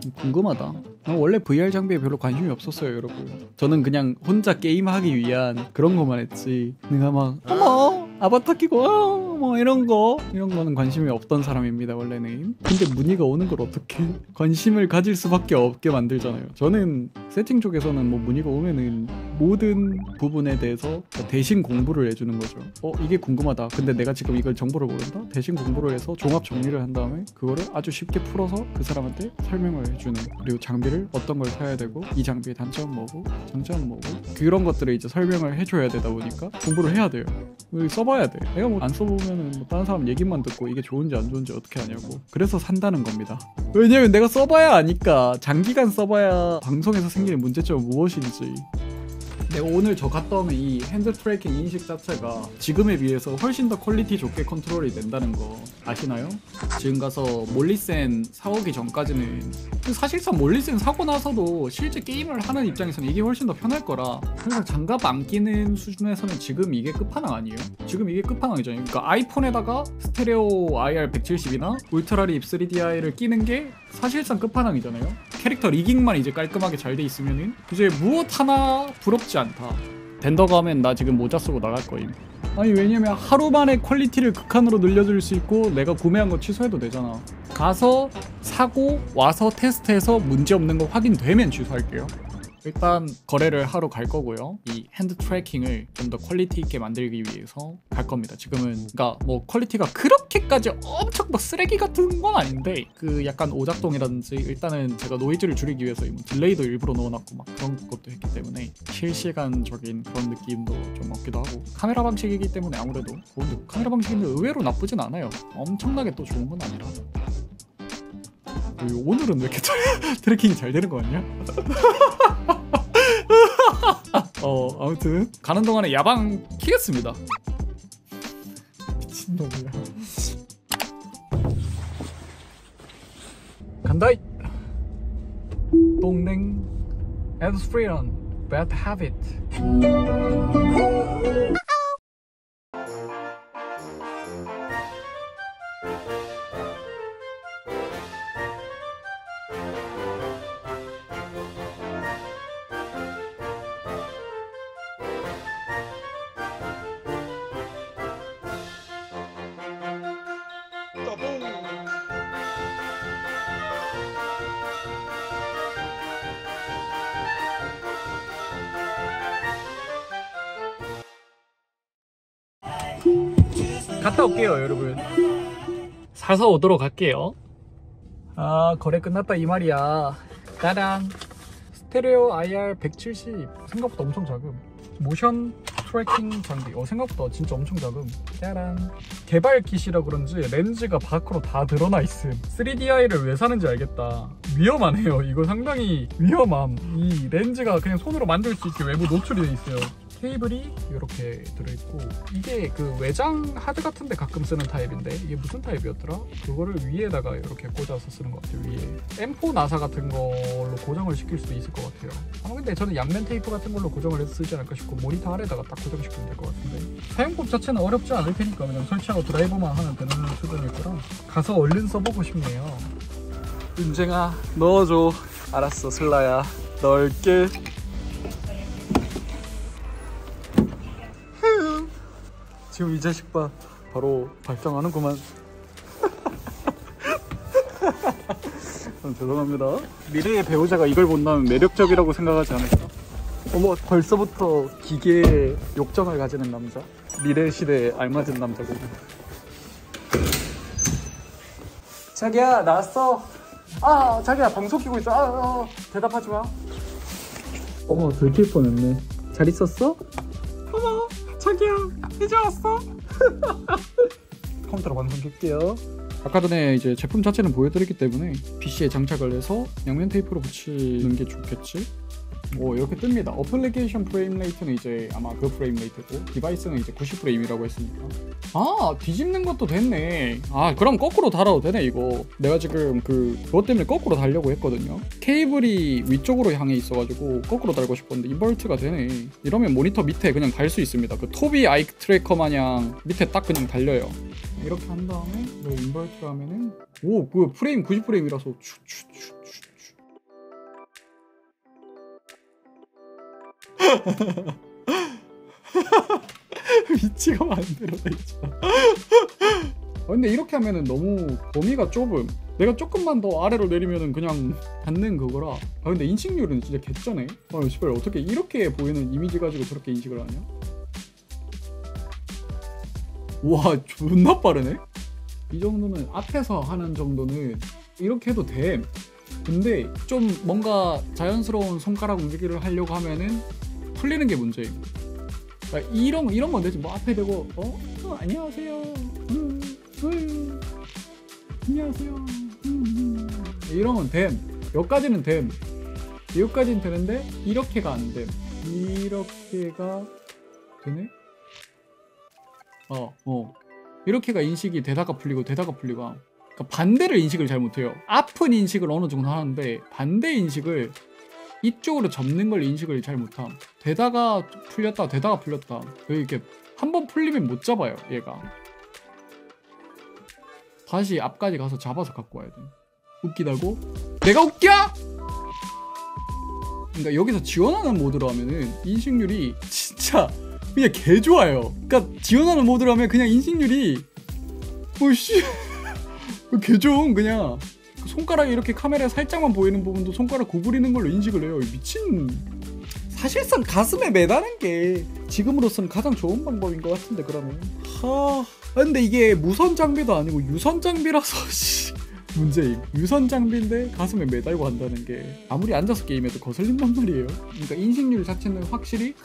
궁금하다. 난 원래 VR 장비에 별로 관심이 없었어요, 여러분. 저는 그냥 혼자 게임하기 위한 그런 거만 했지. 내가 막 어머 아바타 끼고 뭐 이런 거는 관심이 없던 사람입니다, 원래는. 근데 문의가 오는 걸 어떻게 관심을 가질 수밖에 없게 만들잖아요. 저는 세팅 쪽에서는 뭐 문의가 오면은 모든 부분에 대해서 대신 공부를 해주는 거죠. 이게 궁금하다. 근데 내가 지금 이걸 정보를 모른다? 대신 공부를 해서 종합 정리를 한 다음에 그거를 아주 쉽게 풀어서 그 사람한테 설명을 해주는. 그리고 장비를 어떤 걸 사야 되고 이 장비의 단점은 뭐고 장점은 뭐고 그런 것들을 이제 설명을 해줘야 되다 보니까 공부를 해야 돼요. 써봐야 돼. 내가 뭐 안 써보면은 뭐 다른 사람 얘기만 듣고 이게 좋은지 안 좋은지 어떻게 아냐고. 그래서 산다는 겁니다. 왜냐면 내가 써봐야 아니까. 장기간 써봐야 방송에서 생기는 문제점은 무엇인지. 내가 오늘 저 갔다 오면 이 핸드 트래킹 인식 자체가 지금에 비해서 훨씬 더 퀄리티 좋게 컨트롤이 된다는 거 아시나요? 지금 가서 몰리센 사오기 전까지는 사실상 몰리센 사고 나서도 실제 게임을 하는 입장에서는 이게 훨씬 더 편할 거라. 그래서 장갑 안 끼는 수준에서는 지금 이게 끝판왕 아니에요? 지금 이게 끝판왕이잖아요. 그러니까 아이폰에다가 스테레오 IR 170이나 울트라립 3DI를 끼는 게 사실상 끝판왕이잖아요. 캐릭터 리깅만 이제 깔끔하게 잘 돼 있으면은 이제 무엇 하나 부럽지 않다. 덴더 가면 나 지금 모자 쓰고 나갈 거임. 아니 왜냐면 하루 만에 퀄리티를 극한으로 늘려줄 수 있고 내가 구매한 거 취소해도 되잖아. 가서 사고 와서 테스트해서 문제없는 거 확인되면 취소할게요. 일단 거래를 하러 갈 거고요. 이 핸드 트래킹을 좀 더 퀄리티 있게 만들기 위해서 갈 겁니다. 지금은 그러니까 뭐 퀄리티가 그렇게까지 엄청 막 쓰레기 같은 건 아닌데 그 약간 오작동이라든지 일단은 제가 노이즈를 줄이기 위해서 딜레이도 일부러 넣어놨고 막 그런 것도 했기 때문에 실시간적인 그런 느낌도 좀 얻기도 하고 카메라 방식이기 때문에 아무래도 좋은데 카메라 방식인데 의외로 나쁘진 않아요. 엄청나게 또 좋은 건 아니라. 오늘은 왜 이렇게 트래킹이 잘 되는 거 같냐? 아무튼 가는 동안에 야방 키겠습니다. 미친놈이야. 간다이. 동냉 As Freon Bad Habit. 갔다 올게요, 여러분. 사서 오도록 할게요. 아, 거래 끝났다 이 말이야. 짜란. 스테레오 IR 170. 생각보다 엄청 작음. 모션 트래킹 장비. 생각보다 진짜 엄청 작음. 짜란. 개발 킷이라 그런지 렌즈가 밖으로 다 드러나 있음. 3DI를 왜 사는지 알겠다. 위험하네요. 이거 상당히 위험함. 이 렌즈가 그냥 손으로 만질 수 있게 외부 노출이 돼 있어요. 케이블이 이렇게 들어있고 이게 그 외장 하드 같은데 가끔 쓰는 타입인데 이게 무슨 타입이었더라? 그거를 위에다가 이렇게 꽂아서 쓰는 것 같아요. 위에 M4 나사 같은 걸로 고정을 시킬 수도 있을 것 같아요. 근데 저는 양면 테이프 같은 걸로 고정을 해서 쓰지 않을까 싶고 모니터 아래다가 딱 고정시키면 될 것 같은데 사용법 자체는 어렵지 않을 테니까 그냥 설치하고 드라이버만 하면 되는 수준일 거라 가서 얼른 써보고 싶네요. 윤쟁아 넣어줘. 알았어 슬라야 넣을게. 지금 이 자식 봐. 바로 발정하는구만. 죄송합니다. 미래의 배우자가 이걸 본다면 매력적이라고 생각하지 않을까? 어머 벌써부터 기계에 욕정을 가지는 남자. 미래 시대에 알맞은 남자고. 자기야 나왔어. 자기야 방송 키고 있어. 대답하지 마. 어머 들킬 뻔했네. 잘 있었어? 어머 자기야 이제 왔어? 컴퓨터로 방송 켤게요. 아까 전에 이제 제품 자체는 보여드렸기 때문에 PC에 장착을 해서 양면 테이프로 붙이는 게 좋겠지? 이렇게 뜹니다. 어플리케이션 프레임 레이트는 이제 아마 그 프레임 레이트고 디바이스는 이제 90프레임이라고 했으니까 뒤집는 것도 됐네. 그럼 거꾸로 달아도 되네. 이거 내가 지금 그것 때문에 거꾸로 달려고 했거든요. 케이블이 위쪽으로 향해 있어가지고 거꾸로 달고 싶었는데 인버트가 되네. 이러면 모니터 밑에 그냥 달 수 있습니다. 그 토비 아이 트래커 마냥 밑에 딱 그냥 달려요. 이렇게 한 다음에 인버트 하면은 그 프레임 90프레임이라서 위치가 만들어져 있잖아. 근데 이렇게 하면은 너무 범위가 좁음. 내가 조금만 더 아래로 내리면은 그냥 닿는 그거라. 근데 인식률은 진짜 개쩌네. 씨발 어떻게 이렇게 보이는 이미지 가지고 저렇게 인식을 하냐? 와 존나 빠르네. 이 정도는 앞에서 하는 정도는 이렇게 해도 돼. 근데 좀 뭔가 자연스러운 손가락 움직이를 하려고 하면은 풀리는 게 문제예요. 그러니까 이런 건 되지. 뭐 앞에 대고 안녕하세요. 안녕하세요. 이러면 됨. 여기까지는 됨. 여기까지는 되는데 이렇게가 안 됨. 이렇게가 되네? 이렇게가 인식이 되다가 풀리고 그러니까 반대를 인식을 잘 못해요. 앞은 인식을 어느 정도 하는데 반대 인식을 이쪽으로 접는 걸 인식을 잘 못함. 되다가 풀렸다 되다가 풀렸다. 이렇게 한번 풀리면 못 잡아요 얘가. 다시 앞까지 가서 잡아서 갖고 와야 돼. 웃기다고? 내가 웃겨? 그러니까 여기서 지원하는 모드로 하면은 인식률이 진짜 그냥 개 좋아요. 그러니까 지원하는 모드로 하면 그냥 인식률이 개 좋은. 그냥 손가락이 이렇게 카메라에 살짝만 보이는 부분도 손가락 구부리는 걸로 인식을 해요. 미친. 사실상 가슴에 매다는 게 지금으로서는 가장 좋은 방법인 것 같은데. 그러면 근데 이게 무선 장비도 아니고 유선 장비라서 문제임. 유선 장비인데 가슴에 매달고 한다는 게 아무리 앉아서 게임해도 거슬린단 말이에요. 그러니까 인식률 자체는 확실히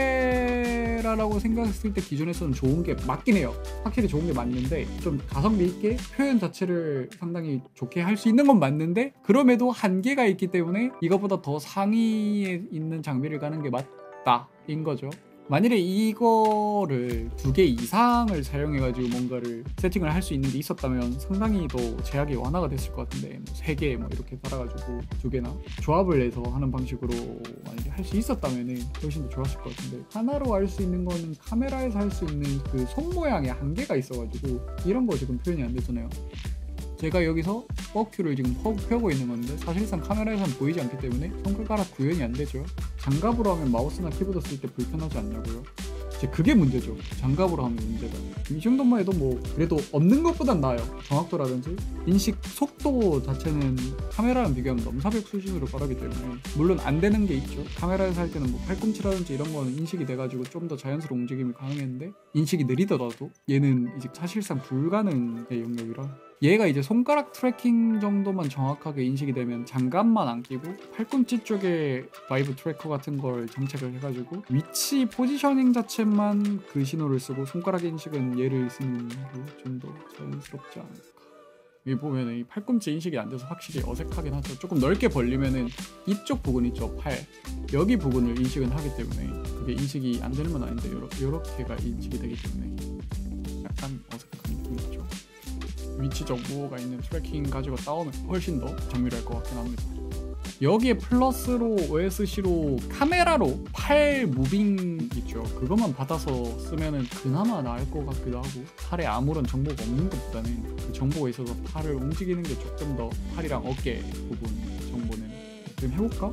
카메라라고 생각했을 때 기존에서는 좋은 게 맞긴 해요. 확실히 좋은 게 맞는데 좀 가성비 있게 표현 자체를 상당히 좋게 할 수 있는 건 맞는데 그럼에도 한계가 있기 때문에 이거보다 더 상위에 있는 장비를 가는 게 맞다 인 거죠. 만일에 이거를 2개 이상을 사용해가지고 뭔가를 세팅을 할 수 있는 게 있었다면 상당히 더 제약이 완화가 됐을 것 같은데, 뭐 3개 뭐 이렇게 달아가지고 2개나 조합을 해서 하는 방식으로 만약에 할 수 있었다면 훨씬 더 좋았을 것 같은데, 하나로 할 수 있는 거는 카메라에서 할 수 있는 그 손 모양의 한계가 있어가지고 이런 거 지금 표현이 안 되잖아요. 제가 여기서 버큐를 지금 펴고 있는 건데 사실상 카메라에서는 보이지 않기 때문에 손가락 구현이 안 되죠. 장갑으로 하면 마우스나 키보드 쓸 때 불편하지 않냐고요? 이제 그게 문제죠. 장갑으로 하면 문제가. 이 정도만 해도 뭐 그래도 없는 것보단 나아요. 정확도라든지 인식 속도 자체는 카메라랑 비교하면 넘사벽 수준으로 빠르기 때문에, 물론 안 되는 게 있죠. 카메라에서 할 때는 뭐 팔꿈치라든지 이런 거는 인식이 돼가지고 좀 더 자연스러운 움직임이 가능했는데, 인식이 느리더라도 얘는 이제 사실상 불가능의 영역이라, 얘가 이제 손가락 트래킹 정도만 정확하게 인식이 되면 장갑만 안 끼고 팔꿈치 쪽에 바이브 트래커 같은 걸 장착을 해가지고 위치 포지셔닝 자체만 그 신호를 쓰고 손가락 인식은 얘를 쓰는 게 좀 더 자연스럽지 않을까. 여기 보면은 이 팔꿈치 인식이 안 돼서 확실히 어색하긴 하죠. 조금 넓게 벌리면은 이쪽 부분 있죠, 팔 여기 부분을 인식은 하기 때문에 그게 인식이 안 되는 건 아닌데 요렇게가 인식이 되기 때문에 약간 어색한 느낌이 있죠. 위치 정보가 있는 트래킹 가지고 따오면 훨씬 더 정밀할 것 같긴 합니다. 여기에 플러스로 OSC로 카메라로 팔 무빙 있죠. 그것만 받아서 쓰면은 그나마 나을 것 같기도 하고, 팔에 아무런 정보가 없는 것보다는 그 정보가 있어서 팔을 움직이는 게 조금 더 팔이랑 어깨 부분 정보는. 지금 해볼까?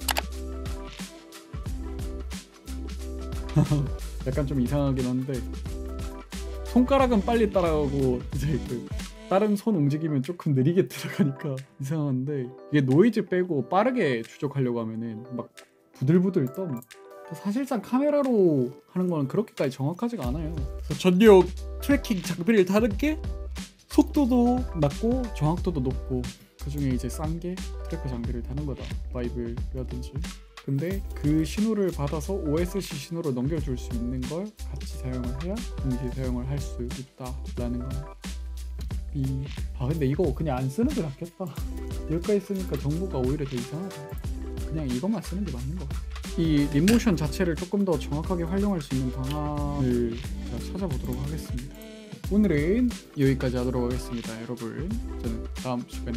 약간 좀 이상하긴 한데 손가락은 빨리 따라가고 이제 그 다른 손 움직이면 조금 느리게 들어가니까 이상한데, 이게 노이즈 빼고 빠르게 추적하려고 하면은 막 부들부들 떠. 사실상 카메라로 하는 거는 그렇게까지 정확하지가 않아요. 그래서 전력 트래킹 장비를 다른 게 속도도 낮고 정확도도 높고, 그 중에 이제 싼 게 트래커 장비를 다는 거다. 바이브라든지. 근데 그 신호를 받아서 OSC 신호로 넘겨줄 수 있는 걸 같이 사용을 해야 동시에 사용을 할 수 있다라는 거. 근데 이거 그냥 안 쓰는 게 낫겠다. 여기까지 쓰니까 정보가 오히려 더 이상하다. 그냥 이것만 쓰는 게 맞는 것 같아. 이 립모션 자체를 조금 더 정확하게 활용할 수 있는 방안을 제가 찾아보도록 하겠습니다. 오늘은 여기까지 하도록 하겠습니다. 여러분, 저는 다음 시간에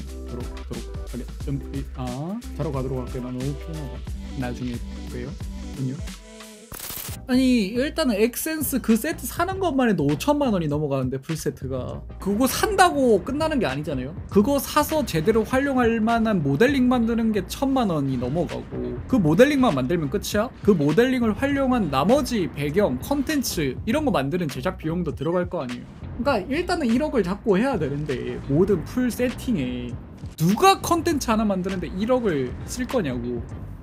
자러 가도록 할게요. 나 너무 피곤하다. 나중에 봬요. 안녕. 아니 일단은 엑센스 그 세트 사는 것만 해도 5천만 원이 넘어가는데 풀세트가 그거 산다고 끝나는 게 아니잖아요. 그거 사서 제대로 활용할 만한 모델링 만드는 게 1,000만 원이 넘어가고 그 모델링만 만들면 끝이야? 그 모델링을 활용한 나머지 배경, 컨텐츠 이런 거 만드는 제작 비용도 들어갈 거 아니에요. 그러니까 일단은 1억을 잡고 해야 되는데 모든 풀 세팅에 누가 컨텐츠 하나 만드는데 1억을 쓸 거냐고.